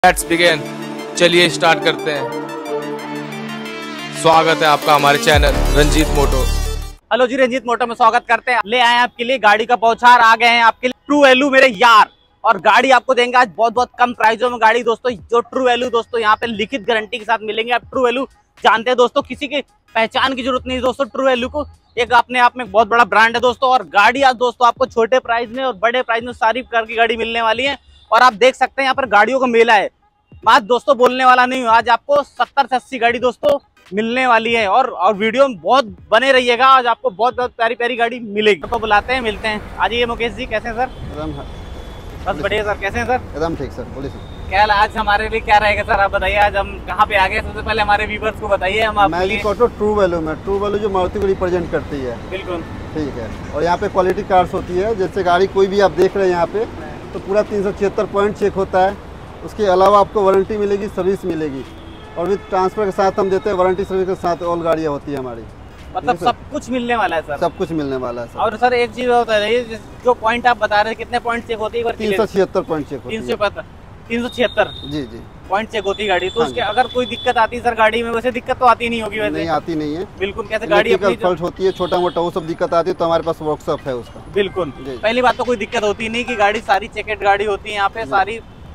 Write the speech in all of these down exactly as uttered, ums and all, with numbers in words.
Let's begin. चलिए start करते हैं। स्वागत है आपका हमारे चैनल रंजीत मोटो। हेलो जी, रंजीत मोटो में स्वागत करते हैं। ले आए हैं आपके लिए गाड़ी का बौछार, आ गए हैं आपके लिए ट्रू वैल्यू मेरे यार। और गाड़ी आपको देंगे आज बहुत बहुत कम प्राइसों में गाड़ी दोस्तों। जो ट्रू वैल्यू दोस्तों यहाँ पे लिखित गारंटी के साथ मिलेंगे। आप ट्रू वैल्यू जानते हैं दोस्तों, किसी की पहचान की जरूरत नहीं है दोस्तों। ट्रू वैल्यू को एक अपने आप में बहुत बड़ा ब्रांड है दोस्तों। और गाड़ी आज दोस्तों आपको छोटे प्राइस में और बड़े प्राइस में सारी प्रकार की गाड़ी मिलने वाली है। और आप देख सकते हैं यहाँ पर गाड़ियों का मेला है। आज दोस्तों बोलने वाला नहीं हूँ, आज आपको सत्तर से अस्सी गाड़ी दोस्तों मिलने वाली है। और और वीडियो में बहुत बने रहिएगा, आज आपको बहुत बहुत प्यारी प्यारी गाड़ी मिलेगी। तो बुलाते हैं, मिलते हैं। आ जाइए मुकेश जी, कैसे हैं सर? बस बढ़िया सर, कैसे हैं सर? एकदम ठीक सर, बोलिए सर। क्या आज हमारे लिए क्या रहेगा सर, आप बताइए। आज हम कहाँ पे आ गए, सबसे पहले हमारे व्यूअर्स को बताइए। हम आपके मैजिक ऑटो ट्रू वैल्यू में, ट्रू वैल्यू जो मारुति को रिप्रेजेंट करती है। बिल्कुल ठीक है। और यहाँ पे क्वालिटी कार्ड्स होती है, जैसे गाड़ी कोई भी आप देख रहे हैं यहाँ पे, तो पूरा तीन सौ छिहत्तर पॉइंट चेक होता है। उसके अलावा आपको वारंटी मिलेगी, सर्विस मिलेगी। और विद ट्रांसफर के साथ हम देते हैं, वारंटी सर्विस के साथ ऑल गाड़ियाँ होती है हमारी। मतलब सब कुछ मिलने वाला है सर? सब कुछ मिलने वाला है सर। और सर एक चीज होता है, जो पॉइंट आप बता रहे हैं, कितने पॉइंट चेक होती है? तीन सौ छिहत्तर पॉइंट चेक तीन सौ तीन सौ छिहत्तर जी जी पॉइंट चेक होती है गाड़ी। तो उसके अगर कोई दिक्कत आती है सर गाड़ी में, वैसे दिक्कत तो आती नहीं होगी? वैसे नहीं आती नहीं है बिल्कुल। कैसे गाड़ी अपनी फॉल्ट होती है, छोटा मोटा वो सब दिक्कत आती है, तो हमारे पास वर्कशॉप है उसका। बिल्कुल। पहली बात तो कोई दिक्कत होती नहीं कि गाड़ी सारी चेकेट गाड़ी होती है यहाँ पे सारी।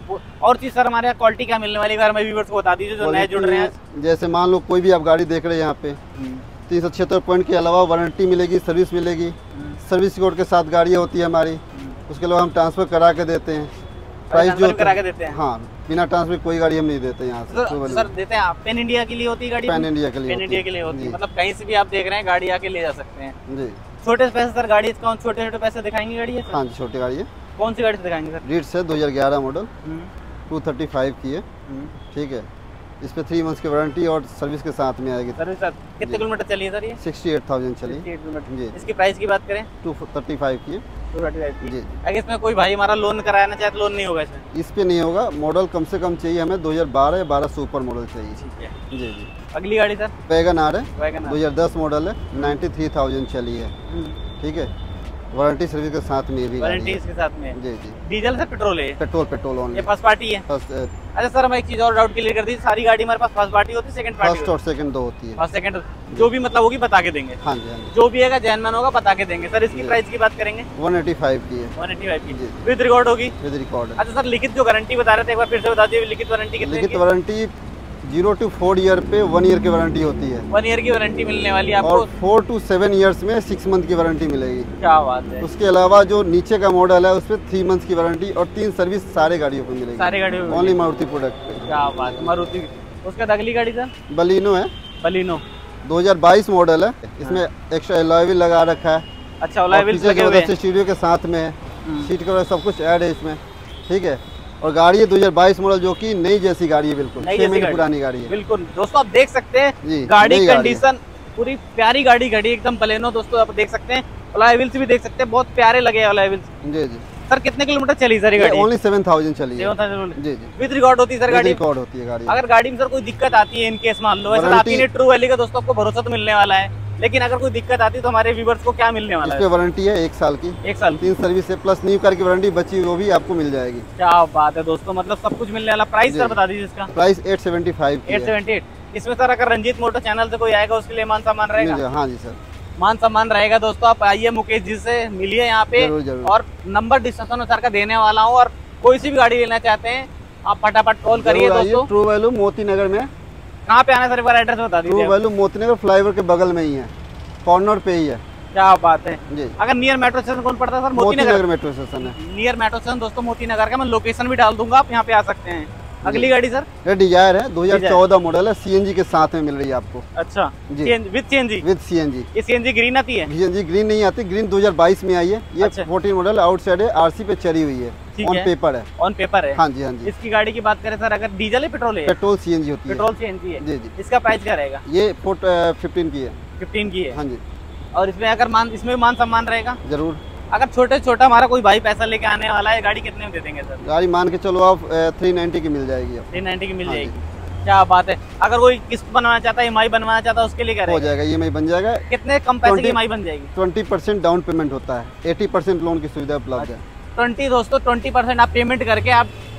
और चीज सर हमारे यहाँ क्वालिटी क्या मिलने वाली है, व्यूअर्स को बता दीजिए जो नए जुड़ रहे हैं। जैसे मान लो कोई भी आप गाड़ी देख रहे हैं यहाँ पे, तीन सौ छिहत्तर पॉइंट के अलावा वारंटी मिलेगी, सर्विस मिलेगी। सर्विस कोड के साथ गाड़ियाँ होती है हमारी। उसके अलावा हम ट्रांसफर करा के देते हैं। प्राइस जो करा के देते हैं, हाँ, बिना ट्रांसफर कोई गाड़ी हम नहीं देते यहाँ से। सर, सर देते हैं आप पेन इंडिया के लिए होती है गाड़ी? पेन इंडिया के लिए पेन इंडिया के लिए होती है, मतलब कहीं से भी आप देख रहे हैं गाड़ी आके ले जा सकते हैं जी। छोटे पैसे सर गाड़ी, छोटे छोटे पैसे दिखाएंगे गाड़ी? हाँ जी, छोटी गाड़ी है। कौन सी गाड़ी दिखाएंगे सर? रीड से दो हजार ग्यारह मॉडल, टू थर्टी फाइव की है। ठीक है। इस पे थ्री मंथ्स की वारंटी और सर्विस के साथ में आएगी। सर्विस सर कितने किलोमीटर चली है सर ये? सिक्सटी एट थाउजेंड चली जी। इसकी प्राइस की बात करें? टू थर्टी फाइव की है। टू थर्टी फाइव जी। अगर इसमें कोई भाई हमारा लोन कराना चाहे तो लोन नहीं होगा इसमें? इस पे नहीं होगा। मॉडल कम से कम चाहिए हमें दो हजार बारह या बारह से ऊपर मॉडल चाहिए। ठीक है जी जी। अगली गाड़ी सर वैगन आर है, वैगन दो हजार दस मॉडल है, नाइन्टी थ्री थाउजेंड चली है। ठीक है। वारंटी सर्विस के साथ में भी वारंटी इसके साथ में? जी जी। डीजल से पेट्रोल है? Petrol petrol only. ये फर्स्ट पार्टी है? फर्स्ट। अच्छा सर, मैं एक चीज और डाउट क्लियर कर दी, सारी गाड़ी हमारे पास फर्स्ट पार्टी होती है, सेकंड पार्टी? फर्स्ट और सेकंड दो होती है। फर्स्ट सेकंड जो भी मतलब होगी बता के देंगे? हाँ जी हाँ जी। जो भी है जैनमैन होगा बता के देंगे सर। इसकी प्राइस की बात करेंगे? वन एटी फाइव की है। वन एटी फाइव की विद रिकॉर्ड होगी? विद रिकॉर्ड है। अच्छा सर, लिखित जो गारंटी बता रहे थे एक बार फिर से बता दीजिए, लिखित वारंटी कितनी? लिखित warranty zero to four year पे वन ईयर की वारंटी होती है। वन ईयर की वारंटी मिलने वाली है आपको। और फोर टू सेवन ईयर्स में सिक्स मंथ की वारंटी मिलेगी। क्या बात है। उसके अलावा जो नीचे का मॉडल है उस पर थ्री मंथ की वारंटी और तीन सर्विस सारे गाड़ियों को मिलेगी। सारे गाड़ियों ओनली मारुति प्रोडक्ट पे। क्या बात है। मारुति। उसका अगली गाड़ी सर? बलिनो है, बलिनो दो हजार बाईस मॉडल है। इसमें एक्स्ट्रा एलॉय व्हील लगा रखा है। अच्छा, एलॉय व्हील्स लगे हुए हैं। स्टीरियो के साथ में है, सीट कवर सब कुछ ऐड है इसमें। ठीक है। और गाड़ी है दो हजार बाईस मॉडल, जो कि नई जैसी गाड़ी है, बिल्कुल छह महीने पुरानी गाड़ी है। बिल्कुल दोस्तों, आप देख सकते हैं गाड़ी कंडीशन पूरी प्यारी गाड़ी गाड़ी एकदम बलेनो दोस्तों, आप देख सकते हैं। एलॉय व्हील्स भी देख सकते हैं, बहुत प्यारे लगे एलॉय व्हील्स। जी जी। सर कितने किलोमीटर चली सर गाड़ी? ओनली सेवन थाउजेंड चली है। जी जी। विद रिकॉर्ड होती है सर गाड़ी? रिकॉर्ड होती है गाड़ी। अगर गाड़ी में सर कोई दिक्कत आती है, इनकेस मान लो वैसे आती है ट्रू वैल्यू का दोस्तों, आपको भरोसा तो मिलने वाला है, लेकिन अगर कोई दिक्कत आती है तो हमारे व्यूअर्स को क्या मिलने वाला है? इस पे वारंटी है एक साल की। एक साल तीन सर्विस है, प्लस न्यू कार की वारंटी बची वो भी आपको मिल जाएगी। क्या बात है दोस्तों, मतलब सब कुछ मिलने वाला। प्राइस सर बता दीजिए इसका? Price eight seventy five eight seventy eight इसमें सर अगर रंजीत मोटो चैनल से कोई आएगा उसके लिए मान सम्मान रहेगा? हाँ जी सर, मान सम्मान रहेगा दोस्तों। आप आइए मुकेश जी से मिलिए यहाँ पे। जरूर, जरूर। और नंबर डिस्क्रिप्शन में सर का देने वाला हूँ, और कोई सी भी गाड़ी लेना चाहते हैं आप फटाफट कॉल करिए दोस्तों। ट्रू वैल्यू मोती नगर में। कहाँ पे आना सर, एक बार एड्रेस बता दीजिए। True value Moti Nagar flyover के बगल में ही है, कॉर्नर पे ही है। क्या बात है जी। अगर नियर मेट्रो स्टेशन कौन पड़ता है sir? Moti Nagar metro station है। नियर मेट्रो स्टेशन दोस्तों मोती नगर का, मैं लोकेशन भी डाल दूंगा, आप यहाँ पे आ सकते हैं। अगली गाड़ी सर? ये डिजायर है, दो हजार चौदह मॉडल है, सीएनजी के साथ में मिल रही है आपको। अच्छा जी। With CNG? With CNG. ये सीएनजी ग्रीन आती है? सीएनजी ग्रीन नहीं आती, ग्रीन दो हजार बाईस में आई है। ये फोर्टीन मॉडल आउटसाइड है, आरसी पे चली हुई है, ऑन पेपर है। ऑन पेपर है? हाँ जी हाँ जी। इसकी गाड़ी की बात करें सर, अगर डीजल है पेट्रोल है? पेट्रोल सीएनजी होती है। पेट्रोल सीएनजी है जी जी। इसका प्राइस क्या रहेगा? ये फिफ्टीन की है। फिफ्टीन की है? हाँ जी। और इसमें अगर मान इसमें मान सम्मान रहेगा? जरूर। अगर छोटे छोटा हमारा कोई भाई पैसा लेके आने वाला है, गाड़ी कितने में दे देंगे सर? गाड़ी मान के चलो आप थ्री नाइन्टी की मिल जाएगी। थ्री नाइन्टी की मिल जाएगी। क्या बात है। अगर कोई किस्त बनवाना चाहता है, ईएमआई बनवाना चाहता है, उसके लिए क्या हो जाएगा? ईएमआई बन जाएगा। कितने कम पैसे की ईएमआई बन जाएगी? ट्वेंटी परसेंट डाउन पेमेंट होता है, एटी परसेंट लोन की सुविधा उपलब्ध है। ट्वेंटी दोस्तों ट्वेंटी परसेंट आप पेमेंट करके आप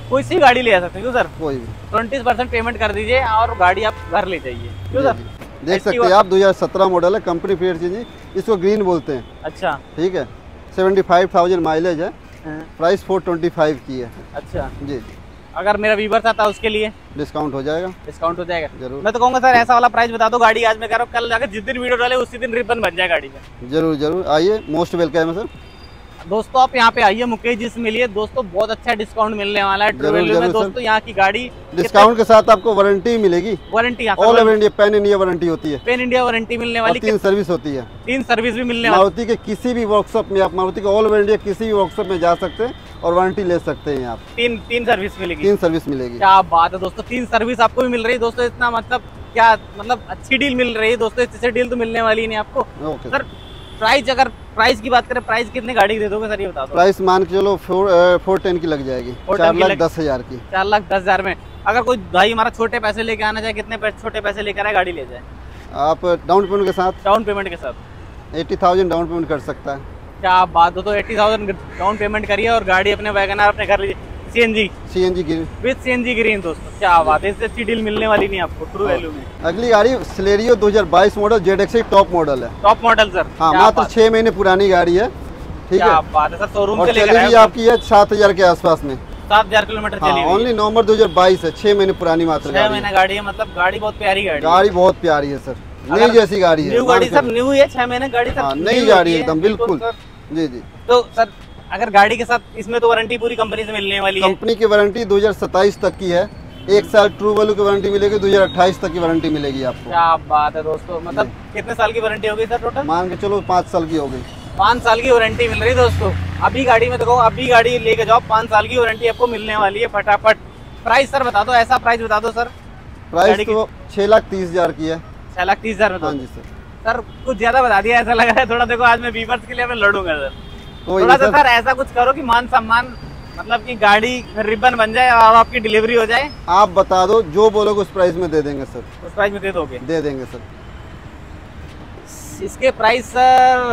कोई सी गाड़ी ले जा सकते हैं क्यों सर? कोई भी ट्वेंटी परसेंट पेमेंट कर दीजिए और गाड़ी आप घर ले जाइए क्यों जी, सर? जी। देख सकते हैं आप दो हज़ार सत्रह मॉडल है, कंपनी फीड चीज, इसको ग्रीन बोलते हैं। अच्छा ठीक है, सेवेंटी फाइव थाउजेंड माइलेज है, हाँ। प्राइस फोर ट्वेंटी फाइव की है। अच्छा जी जी, अगर मेरा व्यूवर्स आता है उसके लिए डिस्काउंट हो जाएगा। डिस्काउंट हो जाएगा जरूर। मैं तो कहूँगा सर ऐसा वाला प्राइस बता दो, गाड़ी आज मैं कह रहा हूँ कल जाकर जिस दिन वीडियो डाले उसी दिन रिबन बन जाए गाड़ी का। जरूर जरूर आइए, मोस्ट वेलकम है सर। दोस्तों आप यहाँ पे आइए, मुकेश जी से मिलिए दोस्तों, बहुत अच्छा डिस्काउंट मिलने वाला है ट्रू वैल्यू में दोस्तों। यहाँ की गाड़ी डिस्काउंट के साथ आपको वारंटी मिलेगी, warranty all over India pan India warranty होती है, पेन इंडिया वारंटी मिलने वाली, तीन सर्विस होती है, तीन सर्विस भी मिलने वाली। मारुति के किसी भी वर्कशॉप में आप मारुति के ऑल ओवर इंडिया किसी भी वर्कशॉप में जा सकते हैं और वारंटी ले सकते हैं आप। तीन तीन सर्विस मिलेगी, तीन सर्विस मिलेगी। क्या बात है दोस्तों, तीन सर्विस आपको भी मिल रही है दोस्तों। इतना मतलब क्या मतलब अच्छी डील मिल रही है दोस्तों, इससे डील तो मिलने वाली नहीं आपको। ओके सर प्राइस, अगर प्राइस की बात करें, प्राइस कितने गाड़ी की दे दोगे सर ये बता दो? प्राइस मान के चलो फोर फोर टेन की लग जाएगी, चार लाख दस हजार की। चार लाख दस हजार में अगर कोई भाई हमारा छोटे पैसे लेके आना चाहे, कितने पैसे, छोटे पैसे लेकर आए गाड़ी ले जाए? आप डाउन पेमेंट के साथ, डाउन पेमेंट के साथ एट्टी थाउजेंड डाउन पेमेंट कर सकता है। क्या बात हो, तो एट्टी थाउजेंड डाउन पेमेंट करिए और गाड़ी अपने वैगनआर अपने घर लीजिए, CNG CNG green with CNG green दोस्तों। क्या बात है, इससे अच्छी डील मिलने वाली नहीं आपको ट्रू वैल्यू में। अगली गाड़ी सिलेरियो दो हज़ार बाईस model Z X top model है, टॉप मॉडल सर। हाँ मात्र छह महीने पुरानी गाड़ी है। ठीक है, क्या बात है सर, शोरूम और से लेकर चलेगी आए आपकी है सात हजार के आसपास में, सात हजार किलोमीटर हाँ, चली हुई ओनली नवंबर दो हज़ार बाईस है, छह महीने पुरानी मात्र छह गाड़ी महीने है। गाड़ी है, मतलब गाड़ी बहुत प्यारी गाड़ी है। गाड़ी बहुत प्यारी है सर, नई अगर जैसी गाड़ी है, न्यू गाड़ी मान सर, के- न्यू है, छह महीने गाड़ी सर हाँ, न्यू नई होती गाड़ी है, एकदम बिल्कुल। सर। जी जी, तो सर अगर गाड़ी के साथ इसमें तो वारंटी पूरी कंपनी से मिलने वाली है। कंपनी की वारंटी दो हज़ार सत्ताईस तक की है, एक साल ट्रू वैल्यू की वारंटी मिलेगी, दो हज़ार अट्ठाईस तक की वारंटी मिलेगी आपको। क्या बात है दोस्तों, मतलब कितने साल की वारंटी होगी सर टोटल? मान के चलो पाँच साल की हो गई। पाँच साल की वारंटी मिल रही है दोस्तों। अभी गाड़ी में देखो, अभी गाड़ी लेके जाओ, पाँच साल की वारंटी आपको मिलने वाली है फटाफट। प्राइस सर बता दो, ऐसा प्राइस बता दो सर। प्राइस तो छह लाख तीस हजार की है। छह लाख तीस हजार में हाँ दो जी सर, सर कुछ ज्यादा बता दिया, ऐसा लग रहा है थोड़ा। देखो आज मैं व्यूअर्स के लिए मैं लड़ूंगा सर, कोई थोड़ा नहीं सा सर, सर ऐसा कुछ करो कि मान सम्मान, मतलब कि गाड़ी रिबन बन जाए और आपकी डिलीवरी हो जाए। आप बता दो जो बोलोगे उस प्राइस में दे देंगे सर, उस प्राइस में दे दोगे? दे देंगे सर। इसके प्राइस सर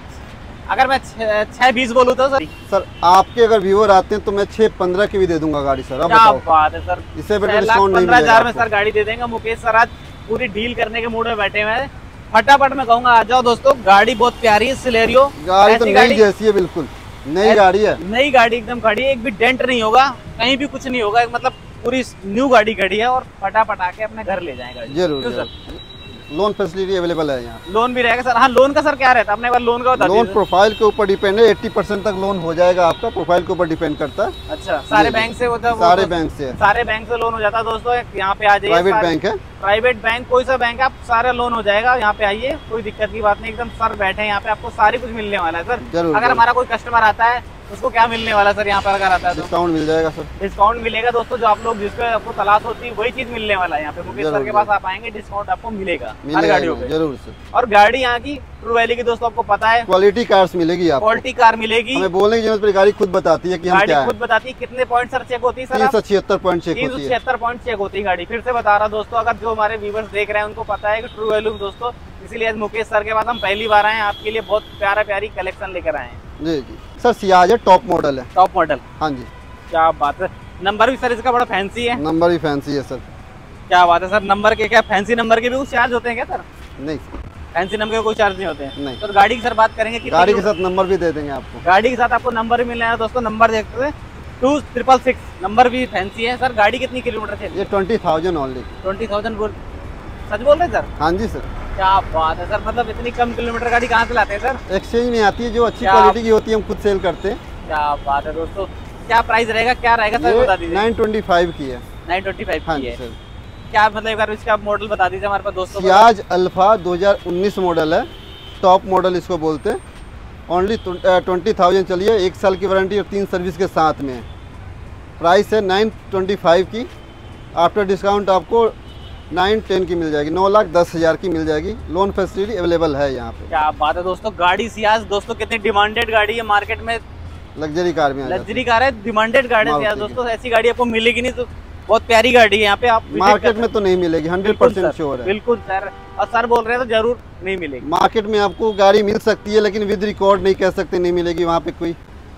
अगर मैं छह बीस बोलूँ तो सर? सर आपके अगर व्यूअर आते हैं तो मैं छह पंद्रह की भी दे दूंगा गाड़ी सर। अब क्या बताओ, बात है सर, इससे बेटर छह लाख डिस्काउंट नहीं पंद्रह मिलेगा हजार में आपको। सर गाड़ी दे देंगे। मुकेश सर आज पूरी डील करने के मूड में बैठे हुए हैं। फटाफट मैं कहूंगा आ जाओ दोस्तों, गाड़ी बहुत प्यारी है सिलेरियो। गाड़ी तो ऐसी नई जैसी है, बिल्कुल नई गाड़ी है। नई गाड़ी एकदम खड़ी है, एक भी डेंट नहीं होगा, कहीं भी कुछ नहीं होगा, मतलब पूरी न्यू गाड़ी खड़ी है। और फटाफट आके अपने घर ले जाए गाड़ी। जरूर क्यों जरूर। सर? लोन फैसिलिटी अवेलेबल है यहाँ। लोन भी रहेगा सर? हाँ लोन का सर क्या रहता है, अपने एक बार लोन का बता लोन दीजिए। प्रोफाइल के ऊपर डिपेंड है, अस्सी परसेंट तक लोन हो जाएगा आपका, प्रोफाइल के ऊपर डिपेंड करता है। अच्छा, सारे जी, बैंक से होता है? वो सारे तो- बैंक से है, सारे बैंक से लोन हो जाता है दोस्तों। यहाँ पे आ जाइए, प्राइवेट सारे- बैंक है। प्राइवेट बैंक, कोई सा बैंक आप सारा लोन हो जाएगा। यहाँ पे आइए, कोई दिक्कत की बात नहीं, एकदम सर बैठे हैं यहाँ पे, आपको सारी कुछ मिलने वाला है सर। जरूर, अगर जरूर। हमारा कोई कस्टमर आता है उसको क्या मिलने वाला है सर यहाँ पर अगर आता है तो? डिस्काउंट मिल जाएगा सर। डिस्काउंट मिलेगा दोस्तों, जो आप लोग जिसको आपको तलाश होती है वही चीज मिलने वाला है यहाँ पे। मुकेश सर जरूर, के पास आप आएंगे, डिस्काउंट आपको मिलेगा हर मिलेगा गाड़ियों पे। जरूर सर। और गाड़ी यहाँ की ट्रू वैली की दोस्तों आपको पता है, क्वालिटी कार्स मिलेगी आपको, क्वालिटी कार मिलेगी। हमें बोलने की जरूरत पड़ी, गाड़ी खुद बताती है कि हम क्या गाड़ी है। खुद बताती है कितने पॉइंट सर चेक होती है सर? तीन सौ छिहत्तर पॉइंट चेक तीन सौ होती है। छिहत्तर पॉइंट चेक होती है गाड़ी। फिर से बता रहा दोस्तों, अगर जो हमारे व्यूवर्स देख रहे हैं उनको पता है कि ट्रू वैल्यू दोस्तों, इसीलिए आज मुकेश सर के पास हम पहली बार आए हैं, आपके लिए बहुत प्यारा प्यारी कलेक्शन लेकर आए हैं। जी जी सर, सियाज है, टॉप मॉडल है। Top model? हाँ जी। क्या बात है, नंबर भी सर इसका बड़ा फैंसी है। नंबर भी फैंसी है सर। क्या बात है सर, नंबर के क्या फैंसी नंबर के भी कुछ चार्ज होते हैं क्या सर? नहीं फैंसी नंबर के कोई चार्ज नहीं होते हैं? नहीं। तो गाड़ी की सर बात करेंगे कि गाड़ी के साथ नंबर भी दे देंगे आपको। गाड़ी के साथ आपको नंबर भी मिलना है दोस्तों। नंबर देखते हैं टू ट्रिपल सिक्स, नंबर भी फैंसी है सर। गाड़ी कितनी किलोमीटर चली? ये twenty thousand only. Twenty thousand बोल, सच बोल रहे हैं सर? हाँ जी सर। क्या बात है सर, मतलब इतनी कम किलोमीटर गाड़ी कहाँ से लाते हैं सर? एक्सचेंज में आती है, जो अच्छी क्या- क्वालिटी की होती है हम खुद सेल करते हैं। क्या बात है दोस्तों, क्या प्राइस रहेगा, क्या रहेगा सर बता ये दीजिए? नाइन ट्वेंटी फाइव की है। नाइन ट्वेंटी फाइव हाँ की जी है। सर। क्या मतलब एक बार इसका मॉडल बता दीजिए हमारे पास दोस्तों। सियाज अल्फा दो हज़ार उन्नीस मॉडल है, टॉप मॉडल इसको बोलते हैं। ओनली ट्वेंटी थाउजेंड चलिए, एक साल की वारंटी और तीन सर्विस के साथ में है। प्राइस है नाइन ट्वेंटी फाइव की, आफ्टर डिस्काउंट आपको नाइन टेन की मिल जाएगी, नौ लाख दस हज़ार की मिल जाएगी। लोन फैसिलिटी अवेलेबल है यहाँ पे। क्या बात है दोस्तों, गाड़ी सियाज दोस्तों कितनी डिमांडेड गाड़ी है मार्केट में, लग्जरी कार में आ जाती लग्जरी कार है, डिमांडेड गाड़ी है मारुति सियाज की। दोस्तों। ऐसी गाड़ी आपको मिलेगी नहीं, तो बहुत प्यारी गाड़ी है यहाँ पे। आप है। visit मार्केट कर में तो नहीं मिलेगी, हंड्रेड बिल्कुल परसेंट सर, श्योर है। बिल्कुल सर, और सर बोल रहे हैं तो जरूर नहीं मिलेगी। मार्केट में आपको गाड़ी मिल सकती है, लेकिन विद रिकॉर्ड नहीं कह सकते नहीं मिलेगी, वहाँ पे कोई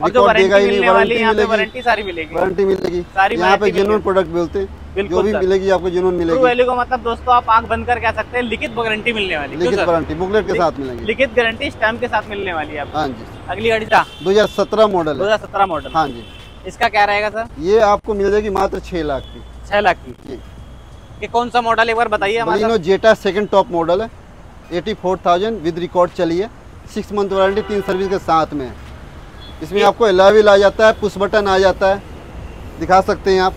और जो रिकॉर्ड देगा वारंटी ही नहीं, मिलने वाली वारंटी यहाँ पे मिलेगी, वारंटी सारी मिलेगी। वारंटी मिलेगी। सारी यहाँ पे वारंटी जेन्युइन मिलेगी। प्रोडक्ट बोलते हैं, बिल्कुल जो भी सर। मिलेगी आपको जेन्युइन ट्रू मिलेगी। वैल्यू का मतलब दोस्तों आप आंख बंद कर कह सकते हैं लिखित वारंटी मिलने वाली। क्यों लिखित सर? वारंटी बुकलेट के साथ मिलेगी। लिखित गारंटी स्टैम्प के साथ मिलने वाली है आपको। हाँ जी। अगली गाड़ी था दो हजार सत्रह मॉडल दो है। हजार सत्रह मॉडल। हाँ जी। इसका क्या रहेगा सर? ये आपको मिल जाएगी मात्र छह लाख की। छह लाख की। जी। ये कौन सा मॉडल एक बार बताइए हमारे Baleno Zeta second top model है, eighty four thousand with record चली है, सिक्स मंथ वारंटी, तीन सर्विस के साथ में है। इसमें आपको एलॉय व्हील आ जाता है, पुश बटन आ जाता है, दिखा सकते हैं आप,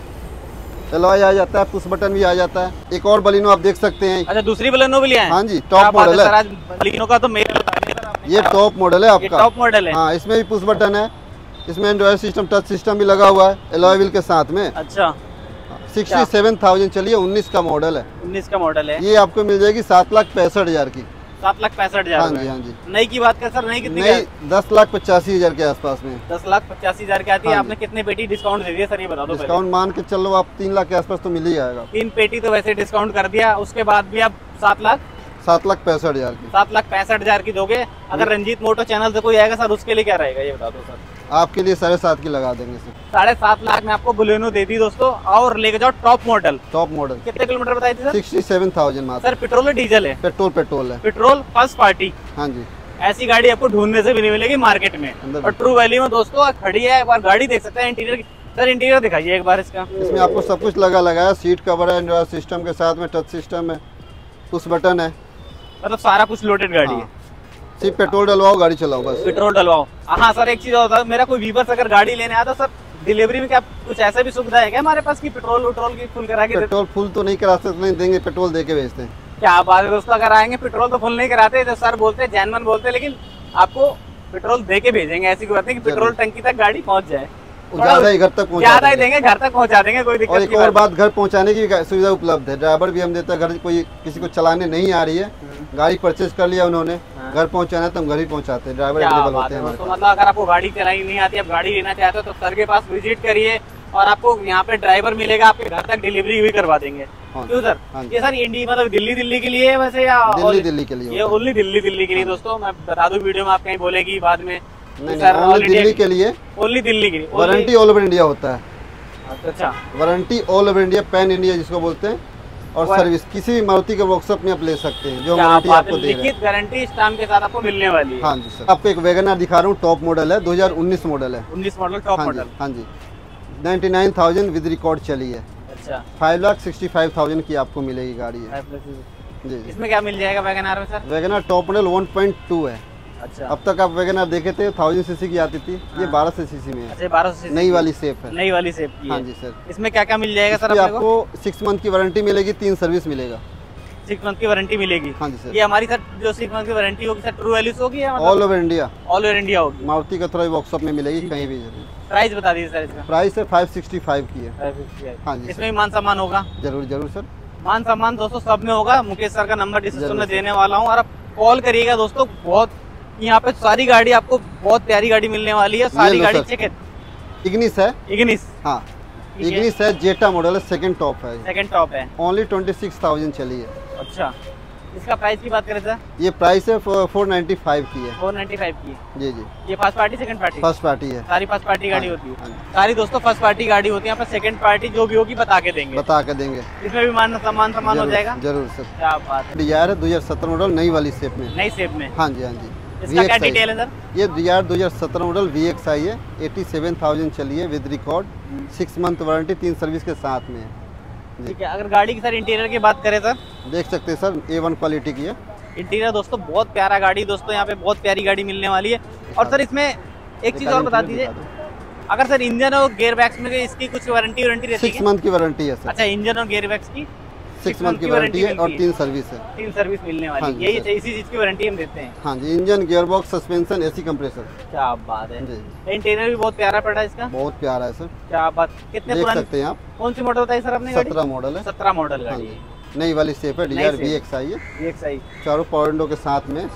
एलॉय आ जाता है, पुश बटन भी आ जाता है। एक और बलिनो आप देख सकते हैं। अच्छा दूसरी बलिनो भी लिया है? हाँ जी, क्या टॉप बात मॉडल सर, है। आज बलिनो का तो मेल बता दिया सर आपने। ये टॉप मॉडल है ये आपका। टॉप मॉडल है। हाँ, इसमें भी पुश बटन है, इसमें एंड्रॉइड सिस्टम, टच सिस्टम भी लगा हुआ है, एलॉय व्हील के साथ में। अच्छा सिक्सटी सेवन थाउजेंड चलिए, उन्नीस का मॉडल है। उन्नीस का मॉडल है। ये आपको मिल जाएगी सात लाख पैंसठ हजार की। सात लाख पैंसठ हजार हाँ जी, हाँ जी। नई की बात कर सर, नई कितनी नहीं, दस लाख पचासी हजार के आसपास में। दस लाख पचासी हजार की आती है। हाँ आपने कितने पेटी डिस्काउंट दे दिया सर ये बता दो पहले। डिस्काउंट मान के चलो आप तीन लाख के आसपास तो मिल ही जाएगा। तीन पेटी तो वैसे डिस्काउंट कर दिया, उसके बाद भी आप सात लाख सात लाख पैंसठ हजार की। सात लाख पैंसठ हजार की दोगे। अगर रंजीत मोटो चैनल से कोई आएगा सर उसके लिए क्या रहेगा ये बता दो सर। आपके लिए साढ़े सात की लगा देंगे सर। साढ़े सात लाख में आपको बुलेनो दे दी दोस्तों, और लेके जाओ टॉप मॉडल। टॉप मॉडल कितने किलोमीटर बताई थी सर? सिक्सटी सेवन थाउजेंड मात्र। सर पेट्रोल है डीजल है? पेट्रोल पेट्रोल है। Petrol first party. हाँ जी। ऐसी गाड़ी आपको ढूंढने से भी नहीं मिलेगी मार्केट में। अंदर और ट्रू वैल्यू में दोस्तों खड़ी है, एक बार गाड़ी देख सकते हैं इंटीरियर की। सर इंटीरियर दिखाइए एक बार इसका। इसमें आपको सब कुछ लगा लगा है, सीट कवर है, एंड्रॉइड सिस्टम के साथ में, टच सिस्टम है, पुश बटन है। मतलब सारा कुछ लोडेड गाड़ी है। हाँ। सिर्फ पेट्रोल डलवाओ, गाड़ी चलाओ बस। पेट्रोल डलवाओ। हाँ सर एक चीज और था, मेरा कोई व्यूअर्स अगर गाड़ी लेने आता सर डिलीवरी में क्या कुछ ऐसा भी सुविधा है क्या हमारे पास कि पेट्रोल वट्रोल की फुल करा के देते? पेट्रोल फुल तो नहीं करा सकते, नहीं देंगे, पेट्रोल दे के भेजते हैं। क्या बात है दोस्तों, अगर आएंगे पेट्रोल तो फुल नहीं कराते तो सर बोलते हैं जैनमन बोलते हैं, लेकिन आपको पेट्रोल दे के भेजेंगे। ऐसी कोई बात नहीं कि पेट्रोल टंकी तक गाड़ी पहुंच जाए, ज्यादा ही घर तक पहुंचा ज्यादा ही देंगे। देंगे, घर तक पहुंचा देंगे, कोई और दिक्कत एक की और बात बात, घर पहुंचाने की भी सुविधा उपलब्ध है। ड्राइवर भी हम देते हैं, घर कोई किसी को चलाने नहीं आ रही है, गाड़ी परचेज कर लिया उन्होंने, घर पहुंचाना है तो हम घर ही पहुंचाते हैं, ड्राइवर क्या अवेलेबल बात होते है हैं हमारे दोस्तों। मतलब अगर आपको गाड़ी चलानी नहीं आती, आप गाड़ी लेना चाहते हो तो सर के पास विजिट करिए और आपको यहाँ पे ड्राइवर मिलेगा, आपके घर तक डिलीवरी भी करवा देंगे। हाँ। क्यों सर? हाँ जी। ये सर इंडिया मतलब दिल्ली दिल्ली के लिए है वैसे या दिल्ली all- दिल्ली के लिए ये होता है। ओनली दिल्ली दिल्ली के लिए दोस्तों। मैं बता दूं वीडियो में आप कहीं बोलेगी बाद में नहीं सर नहीं, ओनली दिल्ली के लिए, ओनली दिल्ली के लिए। वारंटी ऑल ओवर इंडिया होता है। अच्छा warranty all over India, pan India जिसको बोलते हैं, और वार- सर्विस किसी भी मारुति के वर्कशॉप में आप ले सकते हैं, जो क्या वारंटी बात आपको है, दे रहे हैं। लिखित गारंटी स्टैम्प के साथ आपको मिलने वाली है। हाँ जी सर। आपको एक वैगनआर दिखा रहा हूँ, टॉप मॉडल है, दो हजार उन्नीस मॉडल है। उन्नीस मॉडल टॉप हाँ जी, मॉडल। हाँ जी। Ninety nine thousand with record चली है। अच्छा five lakh sixty five thousand की आपको मिलेगी गाड़ी है। जी जी। इसमें क्या मिल जाएगा वैगनआर में sir? WagonR top model one point two है। अच्छा अब तक आप वैगनआर देखे थे थाउजेंड सीसी की आती थी, ये हाँ। बारह सौ सीसी में है, अच्छा बारह सौ नई वाली सेफ है। नई वाली सेफ की हाँ है। जी सर। इसमें क्या क्या मिल जाएगा सर इसकी अपने को? आपको सिक्स मंथ की वारंटी मिलेगी, तीन सर्विस मिलेगा। सिक्स मंथ की वारंटी मिलेगी। हाँ जी सर। ये हमारी सर जो सिक्स मंथ की वारंटी होगी सर ट्रू वैल्यू होगी या all over India, all over India होगी? मारुति का थोड़ा वर्कशॉप में मिलेगी, कहीं भी। प्राइस बता दीजिए सर इसका। प्राइस है फाइव सिक्सटी फाइव की है। हाँ जी इसमें भी मान सम्मान होगा? जरूर जरूर सर। मान सम्मान दोस्तों सब में होगा। मुकेश सर का नंबर डिस्क्रिप्शन जरूर में सर। देने वाला हूँ और आप कॉल करिएगा दोस्तों। बहुत यहाँ पे सारी गाड़ी आपको बहुत प्यारी गाड़ी मिलने वाली है। सारी लो गाड़ी सर। चेक है। इग्निस है। इग्निस हाँ, ठीक है। इग्निस है, जेटा मॉडल है, सेकंड टॉप है, सेकंड टॉप है। ओनली ट्वेंटी सिक्स थाउजेंड चली है। अच्छा इसका प्राइस की बात करें सर? ये प्राइस है फोर नाइन्टी फाइव की है। फोर नाइन्टी फाइव की है। जी जी। ये first party second party? First party है। सारी फर्स्ट पार्टी गाड़ी हाँ, होती है। हाँ जी। सारी दोस्तों फर्स्ट पार्टी गाड़ी होती है। यहाँ पे सेकंड पार्टी जो भी होगी बता के देंगे। बता के देंगे। इसमें भी मान सम्मान सम्मान हो जरूर, जाएगा? जरूर सर। क्या बात है। डिजायर है दो हजार सत्रह मॉडल, नई वाली शेप में। नई शेप में? हाँ जी हाँ जी। इसका क्या V X I डिटेल है सर? ये डिजायर दो हजार सत्रह मॉडल वी एक्स आई है, एटी सेवन थाउजेंड चली है with record, six month warranty, तीन सर्विस के साथ में है। जी। ठीक है। अगर गाड़ी की सर इंटीरियर की बात करें सर? देख सकते हैं सर, ए वन क्वालिटी की है। इंटीरियर दोस्तों बहुत प्यारा गाड़ी दोस्तों, यहाँ पे बहुत प्यारी गाड़ी मिलने वाली है। और सर इसमें एक चीज और बता दीजिए, अगर सर इंजन और गियर बैक्स में इसकी कुछ वारंटी वारंटी रहती सिक्स है? मंथ की वारंटी है सर। अच्छा इंजन और गियर बैक्स की सिक्स मंथ की वारंटी है और मिलती तीन सर्विस है। तीन सर्विस मिलने हाँ वाली जी, यही सर। इसी चीज की वारंटी हम देते हैं। हाँ जी, engine, gearbox, suspension, AC compressor. क्या बात है। जी। इंटीरियर भी बहुत प्यारा पड़ा है इसका। बहुत प्यारा है सर, क्या बात। कितने देख पुरानी सकते हैं आप। कौन सी मॉडल बताई सर आपने? सत्रह मॉडल है। सत्रह मॉडल हाँ गाड़ी जी, नई वाली शेप है, Dzire shape। V X I है, एक सही। चारों पावर विंडो के साथ में।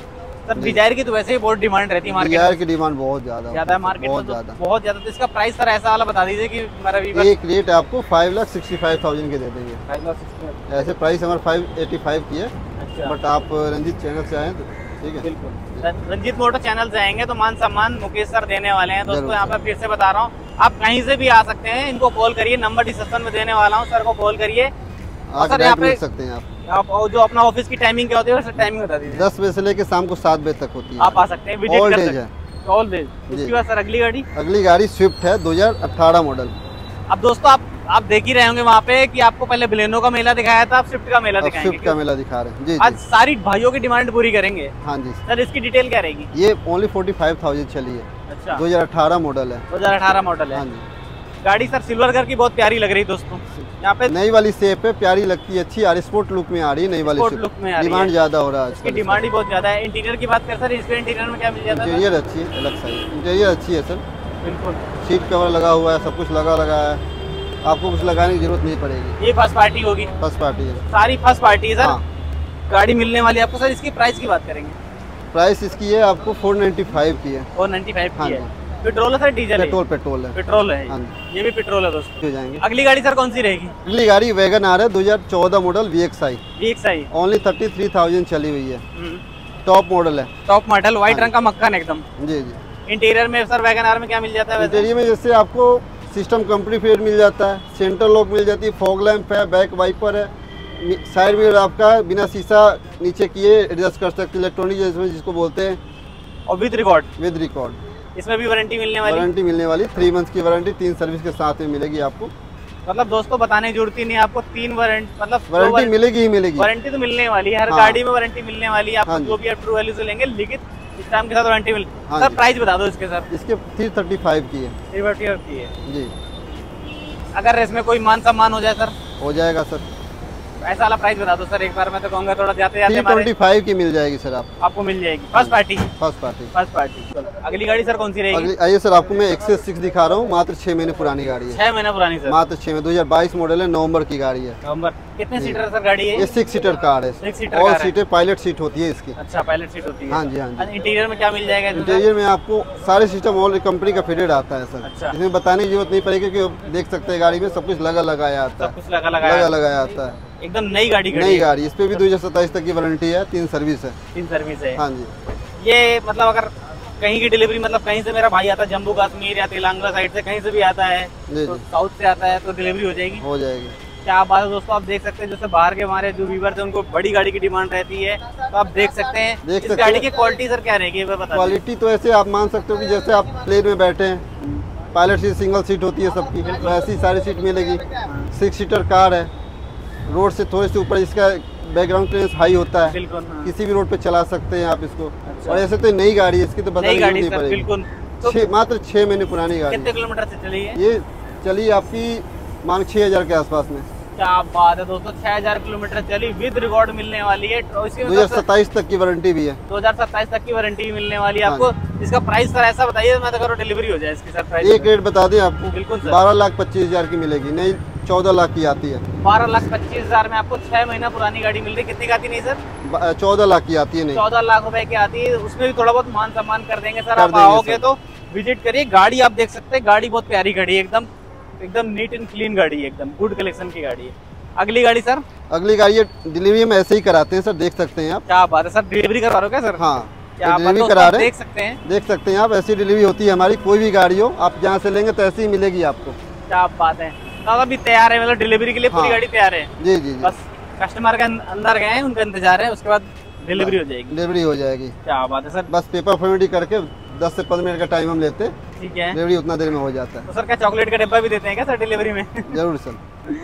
सर डिजायर की तो वैसे ही बहुत डिमांड रहती है मार्केट डिजायर में। की डिमांड बहुत ज्यादा ज्यादा है मार्केट बहुत में तो ज्यादा। बहुत ज्यादा। तो इसका प्राइस सर ऐसा वाला बता दीजिए कि हमारा व्यूअर एक रेट आपको five lakh sixty five thousand के दे देंगे। ऐसे प्राइस हमारा फाइव एटी फाइव की है, अच्छा बट आप रंजीत चैनल से आए तो ठीक है, बिल्कुल। रंजीत मोटर चैनल से आएंगे तो मान सम्मान मुकेश सर देने वाले हैं दोस्तों। यहाँ पर फिर से बता रहा हूँ, आप कहीं से भी आ सकते हैं, इनको कॉल करिए, नंबर डिस्क्रिप्शन में देने वाला हूँ, सर को कॉल करिए। सर यहाँ पे सकते हैं आप आप जो अपना ऑफिस की टाइमिंग क्या होती है, टाइमिंग बता दीजिए। दस बजे से लेकर शाम को सात बजे तक होती है, आप आ सकते हैं, विजिट कर सकते हैं। All days. उसके बाद सर अगली गाड़ी अगली गाड़ी स्विफ्ट है दो हज़ार अठारह मॉडल। अब दोस्तों आप आप देख ही रहे होंगे वहाँ पे कि आपको पहले बलेनो का मेला दिखाया था, अब स्विफ्ट का मेला दिखाएंगे। स्विफ्ट का मेला दिखा रहे हैं जी। आज सारी भाइयों की डिमांड पूरी करेंगे। हाँ जी सर, इसकी डिटेल क्या रहेगी? ये ओनली फोर्टी फाइव थाउजेंड चली है। अच्छा, दो हज़ार अठारह मॉडल है। दो हज़ार अठारह मॉडल है। हाँ जी। गाड़ी सर सिल्वर कलर की बहुत प्यारी लग रही है दोस्तों। यहाँ पे नई वाली शेप है, प्यारी लगती है, अच्छी, और स्पोर्ट लुक में आ रही है नई वाली। स्पोर्ट लुक में आ रही है, डिमांड ज्यादा हो रहा है, इसकी डिमांड ही बहुत ज्यादा है। इंटीरियर की बात कर सर, इसके इंटीरियर में क्या मिल जाता है? इंटीरियर अच्छी है, अलग साइज इंटीरियर अच्छी है सर। बिल्कुल, सीट कवर लगा हुआ है, सब कुछ लगा लगा है, आपको कुछ लगाने की जरूरत नहीं पड़ेगी। ये फर्स्ट पार्टी होगी? फर्स्ट पार्टी है, सारी फर्स्ट पार्टी है सर। हाँ। गाड़ी मिलने वाली है आपको। सर इसकी प्राइस की बात करेंगे? प्राइस इसकी है आपको फोर नाइन्टी फाइव की है। फोर नाइन्टी फाइव हाँ की है। पेट्रोल है सर, डीजल है? पेट्रोल पेट्रोल है। पेट्रोल है। हाँ, ये भी पेट्रोल है दोस्तों। हो जाएंगे। अगली गाड़ी सर कौन सी रहेगी? अगली गाड़ी वैगन आर है दो हज़ार चौदह model V X I. V X I only thirty three thousand चली हुई है। टॉप मॉडल है, टॉप मॉडल, व्हाइट हाँ रंग का मक्खन एकदम। जी जी। इंटीरियर में सर वैगन आर में क्या मिल जाता है? इंटीरियर में जैसे आपको सिस्टम कंपनी फेयर मिल जाता है, सेंटर लॉक मिल जाती है, फॉग लैंप है, बैक वाइपर है, साइड मिरर आपका बिना शीशा नीचे किए एडजस्ट कर सकते, इलेक्ट्रॉनिक जिसको बोलते हैं, और विद रिकॉर्ड। With record. इसमें भी वारंटी मिलने वाली? वारंटी मिलने वाली, थ्री मंथ्स की वारंटी, तीन सर्विस के साथ में मिलेगी आपको। मतलब दोस्तों बताने की जरूरत ही नहीं आपको, तीन वारंटी मतलब वारंटी मिलेगी ही मिलेगी। वारंटी तो मिलने वाली है, हर हाँ। गाड़ी में वारंटी मिलने वाली है आपको। हाँ जो भी आप ट्रू वैल्यू से लेंगे लिखित इस टाइम के साथ वारंटी मिल। हाँ सर जी। प्राइस बता दो इसके सर। इसके थ्री थर्टी फाइव की है। थ्री थर्टी फाइव की है जी। अगर इसमें कोई मान सम्मान हो जाए सर? हो जाएगा सर। ऐसा वाला प्राइस बता दो सर एक बार, मैं तो कहूँगा थोड़ा जाते जाते थ्री ट्वेंटी फाइव की मिल जाएगी सर आप आपको मिल जाएगी। First party? First party. First party. अगली गाड़ी सर कौन सी रहेगी? अगली आइए सर, आपको मैं एक्सेस सिक्स दिखा रहा हूँ, मात्र छह महीने पुरानी गाड़ी है। छह महीना पुरानी सर? मात्र छह में दो हज़ार बाईस मॉडल है, नवंबर की गाड़ी है। नवंबर। कितने सीटर सर गाड़ी है? ये सिक्स सीटर कार है। सिक्स सीटर ऑल कार है। सीटें पायलट सीट होती है इसकी। अच्छा, पायलट सीट होती है। हाँ जी हाँ जी। इंटीरियर में क्या मिल जाएगा? इंटीरियर में आपको सारे सिस्टम ऑल कंपनी का फिटेड आता है सर। अच्छा। इसमें बताने की जरूरत नहीं पड़ेगी क्योंकि देख सकते हैं गाड़ी में सब कुछ लगा लगाया आता सब है, कुछ लगा लगाया लगा लगाया आता है। एकदम नई गाड़ी खड़ी नई है। गाड़ी, इस पे भी दो हज़ार सत्ताईस तक की वारंटी है, तीन सर्विस है। तीन सर्विस है। हाँ जी। ये मतलब अगर कहीं की डिलीवरी, मतलब कहीं से मेरा भाई आता है जम्मू कश्मीर या तेलंगाना साइड से, कहीं से भी आता है जी तो जी साउथ से आता है तो डिलीवरी हो जाएगी? हो जाएगी। क्या बात है दोस्तों, आप देख सकते हैं जैसे बाहर के हमारे जो व्यूअर्स हैं उनको बड़ी गाड़ी की डिमांड रहती है, तो आप देख सकते हैं। देख इस सकते गाड़ी हैं। की क्वालिटी सर क्या रहेगी बता दीजिए। क्वालिटी तो ऐसे आप मान सकते हो कि जैसे आप प्लेन में बैठे हैं, पायलट सीट सिंगल सीट होती है सबकी, तो ऐसी सारी सीट मिलेगी। सिक्स सीटर कार है, रोड से थोड़े से ऊपर इसका बैकग्राउंड क्लियरेंस हाई होता है, बिल्कुल हाँ। किसी भी रोड पे चला सकते हैं आप इसको। अच्छा। और ऐसे तो नई गाड़ी है, इसकी तो नई बताने की गाड़ी नहीं सर पड़ेगी। बिल्कुल। तो छः मात्र छः महीने पुरानी गाड़ी कितने किलोमीटर से चली है? ये चली आपकी मांग छः हज़ार के आसपास में। क्या बात है दोस्तों, छह हजार किलोमीटर चली, विद रिकॉर्ड मिलने वाली है। दो हज़ार सत्ताईस तक की वारंटी भी है। दो हजार सत्ताईस तक की वारंटी मिलने वाली है हाँ आपको। इसका प्राइस सर ऐसा बताइए, मैं तो करो डिलीवरी हो जाए इसकी सर। प्राइस एक रेट बता दें आपको, बिल्कुल सर। बारह लाख पच्चीस हजार की मिलेगी, नहीं चौदह लाख की आती है। बारह लाख पच्चीस हजार में आपको छह महीना पुरानी गाड़ी मिल रही है। कितनी का आती नहीं सर? चौदह लाख की आती है। नहीं, चौदह लाख रुपए की आती है, उसमें भी थोड़ा बहुत मान सम्मान कर देंगे सर। कर आप देंगे आओगे सर। तो विजिट करिए। गाड़ी आप देख सकते हैं, गाड़ी बहुत प्यारी गाड़ी है, एकदम एकदम नीट एंड क्लीन गाड़ी है, एकदम गुड कलेक्शन की गाड़ी है। अगली गाड़ी सर? अगली गाड़ी ये डिलीवरी में ऐसे ही कराते हैं सर, देख सकते हैं आप। क्या बात है सर, डिलीवरी करवा रहे हो क्या सर? हाँ, क्या डिलीवरी करा रहे हैं, देख सकते हैं। देख सकते हैं आप, ऐसी डिलीवरी होती है हमारी। कोई भी गाड़ी हो आप जहाँ से लेंगे तो ऐसी ही मिलेगी आपको। क्या बात है, तो अभी तैयार है, मतलब डिलीवरी के लिए पूरी हाँ। गाड़ी तैयार है? जी जी जी, बस कस्टमर के अंदर गए हैं, उनका इंतजार है, उसके बाद डिलीवरी हो जाएगी। डिलीवरी हो जाएगी। क्या बात है सर। बस पेपर फॉर्मेलिटी करके दस से पंद्रह मिनट का टाइम हम लेते हैं, ठीक है। डिलीवरी उतना देर में हो जाता है। तो सर क्या चॉकलेट का डिब्बा भी देते हैं क्या सर डिलीवरी में? जरूर सर।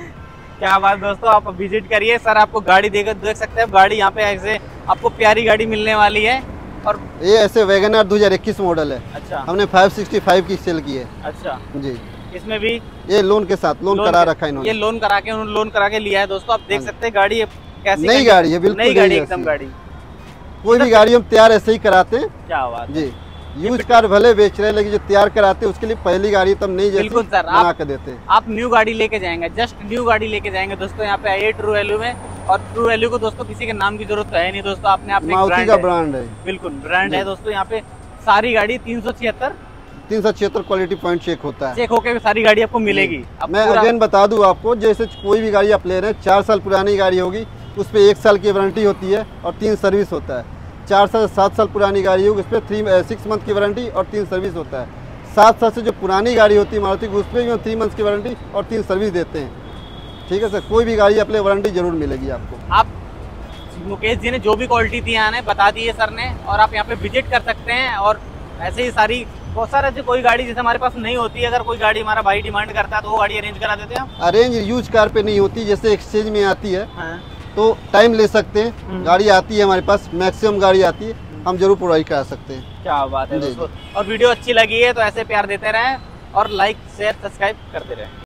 क्या बात दोस्तों, आप विजिट करिए सर, आपको गाड़ी देख देख सकते हैं। गाड़ी यहाँ पे ऐसे आपको प्यारी गाड़ी मिलने वाली है। और ये ऐसे वैगन आर दो हज़ार इक्कीस मॉडल है, अच्छा हमने पाँच सौ पैंसठ की सेल की है। अच्छा, जी, इसमें भी ये लोन के साथ लोन करा रखा है इन्होंने। ये लोन करा के उन्होंने लोन करा के लिया है दोस्तों। आप देख सकते हैं गाड़ी कैसी नई गाड़ी है, बिल्कुल नई गाड़ी, नई एकदम जैसी। गाड़ी। कोई भी गाड़ी हम तैयार ऐसे ही कराते हैं क्या बात जी। यूज कार भले बेच रहे हैं, लेकिन जो तैयार कराते हैं उसके लिए पहली गाड़ी तब नहीं जैसी बिल्कुल सर, बना आप- के देते हैं। आप न्यू गाड़ी लेके जाएंगे, जस्ट न्यू गाड़ी लेके जाएंगे दोस्तों। यहाँ पे आइए ट्रू वैल्यू में। और ट्रू वैल्यू को दोस्तों किसी के नाम की जरूरत तो है नहीं दोस्तों, आपने अपने मारुति का ब्रांड है, बिल्कुल ब्रांड है दोस्तों। यहाँ पे सारी गाड़ी तीन सौ छिहत्तर तीन सौ छिहत्तर क्वालिटी पॉइंट चेक होता है। चेक होके सारी गाड़ी आपको मिलेगी। अब मैं पूरा- अगेन बता दूं आपको, जैसे कोई भी गाड़ी आप ले रहे हैं, चार साल पुरानी गाड़ी होगी उस पर एक साल की वारंटी होती है और तीन सर्विस होता है। चार साल सात साल पुरानी गाड़ी होगी, उस पर थ्री सिक्स मंथ की वारंटी और तीन सर्विस होता है। सात साल से जो पुरानी गाड़ी होती है मारुति की, उस पर भी हम थ्री मंथ की वारंटी और तीन सर्विस देते हैं। ठीक है सर, कोई भी गाड़ी अपने वारंटी जरूर मिलेगी आपको। आप मुकेश जी ने जो भी क्वालिटी थी यहाँ ने बता दी है सर ने, और आप यहाँ पे विजिट कर सकते हैं। और ऐसे ही सारी बहुत सारे ऐसी कोई गाड़ी जैसे हमारे पास नहीं होती है, अगर कोई गाड़ी हमारा भाई डिमांड करता है तो वो गाड़ी अरेंज करा देते हैं आप? अरेंज यूज कार पे नहीं होती, जैसे एक्सचेंज में आती है हाँ। तो टाइम ले सकते हैं। गाड़ी आती है हमारे पास, मैक्सिमम गाड़ी आती है, हम जरूर प्रोवाइड करा सकते हैं। क्या बात है दोस्तों। और वीडियो अच्छी लगी है तो ऐसे प्यार देते रहें और लाइक शेयर सब्सक्राइब करते रहें।